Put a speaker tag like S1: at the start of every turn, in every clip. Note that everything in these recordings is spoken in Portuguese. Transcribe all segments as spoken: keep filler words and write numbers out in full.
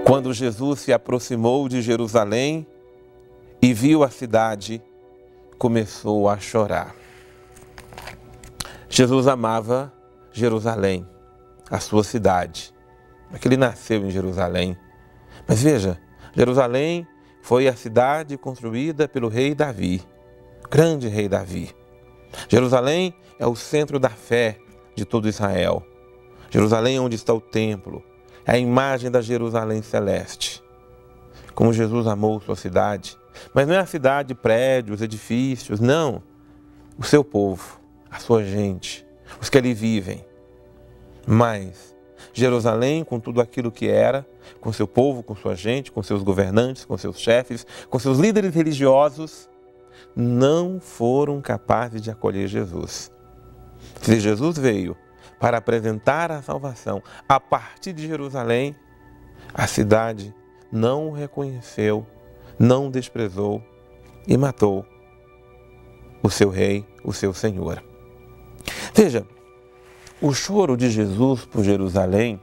S1: Quando Jesus se aproximou de Jerusalém e viu a cidade, começou a chorar. Jesus amava Jerusalém, a sua cidade, porque ele nasceu em Jerusalém. Mas veja, Jerusalém foi a cidade construída pelo rei Davi, grande rei Davi. Jerusalém é o centro da fé de todo Israel. Jerusalém é onde está o templo, é a imagem da Jerusalém celeste. Como Jesus amou sua cidade, mas não é a cidade, prédios, edifícios, não. O seu povo, a sua gente, os que ali vivem. Mas Jerusalém, com tudo aquilo que era, com seu povo, com sua gente, com seus governantes, com seus chefes, com seus líderes religiosos, não foram capazes de acolher Jesus. Se Jesus veio para apresentar a salvação a partir de Jerusalém, a cidade não o reconheceu, não o desprezou e matou o seu rei, o seu Senhor. Veja, o choro de Jesus por Jerusalém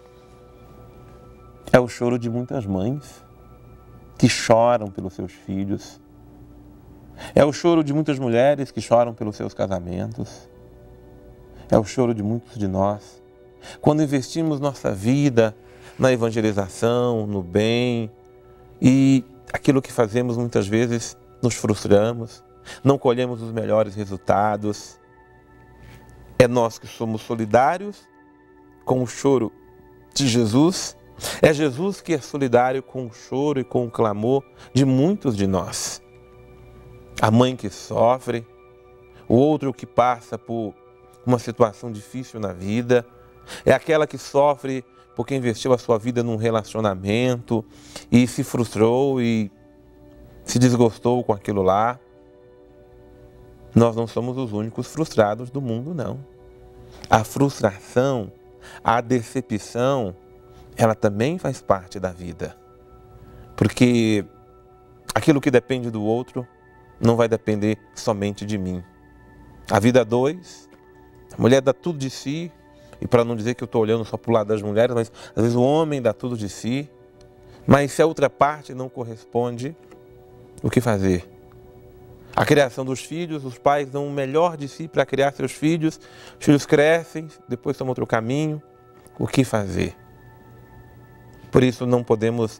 S1: é o choro de muitas mães que choram pelos seus filhos. É o choro de muitas mulheres que choram pelos seus casamentos. É o choro de muitos de nós. Quando investimos nossa vida na evangelização, no bem, e aquilo que fazemos muitas vezes nos frustramos, não colhemos os melhores resultados. É nós que somos solidários com o choro de Jesus. É Jesus que é solidário com o choro e com o clamor de muitos de nós. A mãe que sofre, o outro que passa por uma situação difícil na vida, é aquela que sofre porque investiu a sua vida num relacionamento e se frustrou e se desgostou com aquilo lá. Nós não somos os únicos frustrados do mundo, não. A frustração, a decepção, ela também faz parte da vida. Porque aquilo que depende do outro não vai depender somente de mim. A vida a dois, a mulher dá tudo de si, e para não dizer que eu estou olhando só para o lado das mulheres, mas às vezes o homem dá tudo de si, mas se a outra parte não corresponde, o que fazer? A criação dos filhos, os pais dão o melhor de si para criar seus filhos, os filhos crescem, depois tomam outro caminho, o que fazer? Por isso não podemos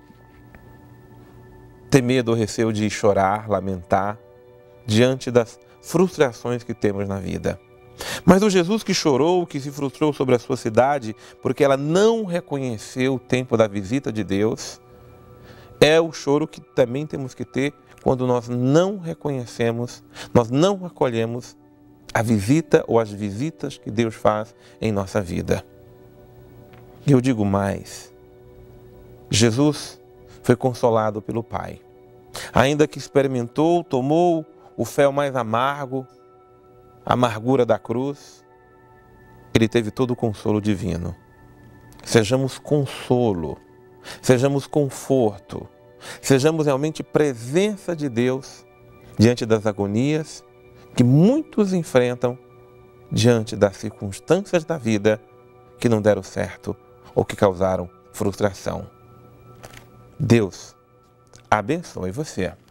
S1: ter medo ou receio de chorar, lamentar, diante das frustrações que temos na vida. Mas o Jesus que chorou, que se frustrou sobre a sua cidade, porque ela não reconheceu o tempo da visita de Deus, é o choro que também temos que ter quando nós não reconhecemos, nós não acolhemos a visita ou as visitas que Deus faz em nossa vida. E eu digo mais, Jesus foi consolado pelo Pai. Ainda que experimentou, tomou o fel mais amargo, a amargura da cruz, ele teve todo o consolo divino. Sejamos consolo, sejamos conforto, sejamos realmente presença de Deus diante das agonias que muitos enfrentam diante das circunstâncias da vida que não deram certo ou que causaram frustração. Deus abençoe você.